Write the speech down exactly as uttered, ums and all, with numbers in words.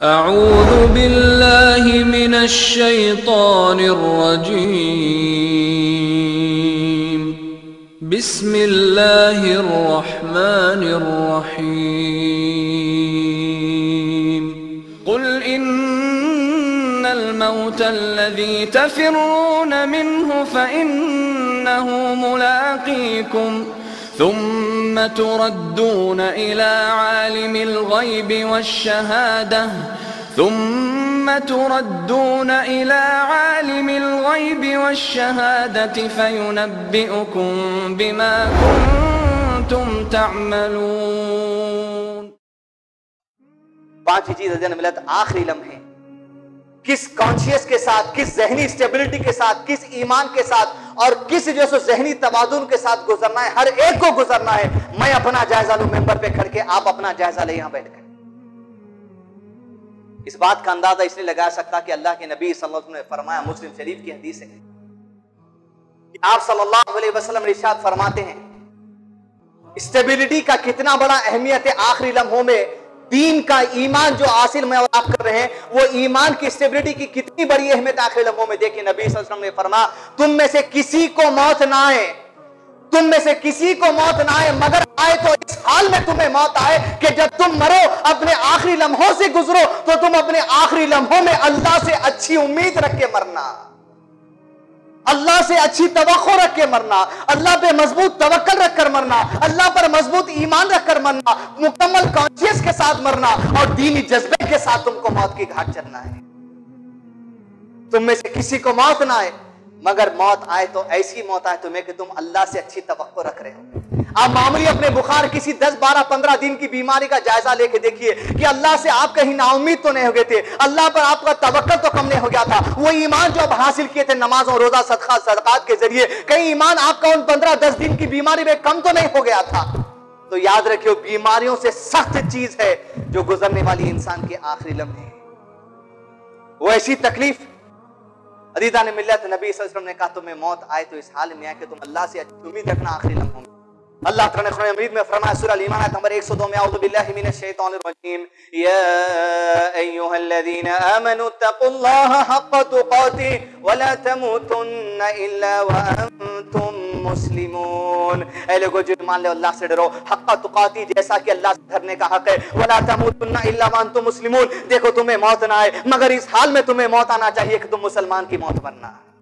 अऊज़ु बिल्लाहि मिनश शैतानिर रजीम। बिस्मिल्लाहिर रहमानिर रहीम। कुल इन्नल मौतल्लज़ी तफ़िर्रून मिन्हु फ़इन्नहु मुलाक़ीकुम सुम्म तुरद्दून इला आलिमिल ग़ैबि वश्शहादह सुम्म तुरद्दून इला आलिमिल ग़ैबि वश्शहादति फ़युनब्बिउकुम बिमा कुन्तुम तअमलून। पांचवी चीज अज़न मिलत आखिरी लम्हे किस कॉन्शियस के साथ, किस जहनी स्टेबिलिटी के साथ, किस ईमान के साथ और किस जो सो जहनी तवाज़ुन के साथ गुजरना है, हर एक को गुजरना है। मैं अपना जायजा लूं मेंबर पे खड़ के, आप अपना जायजा ले यहां बैठकर। इस बात का अंदाजा इसलिए लगा सकता कि अल्लाह के नबी सल्लल्लाहु अलैहि वसल्लम ने फरमाया, मुस्लिम शरीफ की हदीस है कि आप सल्लल्लाहु अलैहि वसल्लम इरशाद फरमाते हैं, स्टेबिलिटी का कितना बड़ा अहमियत है आखिरी लम्हों में। दीन का ईमान जो हासिल में आप कर रहे हैं, वो ईमान की स्टेबिलिटी की कितनी बड़ी अहमियत आखिरी लम्हों में। देखिए नबी सल्लल्लाहु अलैहि वसल्लम ने फरमाया, तुम में से किसी को मौत ना आए, तुम में से किसी को मौत ना आए, मगर आए तो इस हाल में तुम्हें मौत आए कि जब तुम मरो, अपने आखिरी लम्हों से गुजरो, तो तुम अपने आखिरी लम्हों में अल्लाह से अच्छी उम्मीद रख के मरना, अल्लाह से अच्छी तवक्को रख के मरना, अल्लाह पे मजबूत तवक्कल रख कर मरना, अल्लाह पर मजबूत ईमान रख कर मरना, मुकम्मल कॉन्शियस के साथ मरना और दीनी जज्बे के साथ तुमको मौत की घाट चलना है। तुम में से किसी को मौत ना आए, मगर मौत आए तो ऐसी मौत आए तुम्हें कि तुम अल्लाह से अच्छी तवक्को रख रहे हो। आप मामूली अपने बुखार किसी दस बारह पंद्रह दिन की बीमारी का जायजा लेके देखिए कि अल्लाह से आप कहीं नाउम्मीद तो नहीं हो गए थे, अल्लाह पर आपका तवक्कल तो कम नहीं हो गया था। वो ईमान जो आप हासिल किए थे नमाजों, रोजा, सदका, सदकात के जरिए, कहीं ईमान आपका उन पंद्रह दस दिन की बीमारी में कम तो नहीं हो गया था। तो याद रखियो, बीमारियों से सख्त चीज है जो गुजरने वाली इंसान के आखिरी लम्हे। वो ऐसी तकलीफ, अदीदा ने मिल्लत नबी सल्लल्लाहु अलैहि वसल्लम ने कहा, तुम्हें मौत आए तो इस हाल में आए कि तुम अल्लाह से अच्छी उम्मीद रखना आखिरी लम्हों में। अल्लाह तआला ने कुरान मजीद में फरमाया, सूरह अल-ईमान आयत नंबर एक सौ दो में, औज़ु बिल्लाहि मिनश शैतानिर रजीम, या अय्युहल्लज़ीना आमनू तक़ुल्लाहा हक़्क़ तुक़ातिह व ला तमूतुन्ना इल्ला व अंतुम मुस्लिमून। ऐ लोगो जो ईमान ले, अल्लाह से डरो, हक़्क़ तुक़ातिह, जैसा कि अल्लाह से डरने का हक है, व ला तमूतुन्ना इल्ला व अंतुम मुस्लिमून। देखो तुम्हें मौत ना आए, मगर इस हाल में तुम्हें मौत आना चाहिए कि तुम मुसलमान की मौत मरना।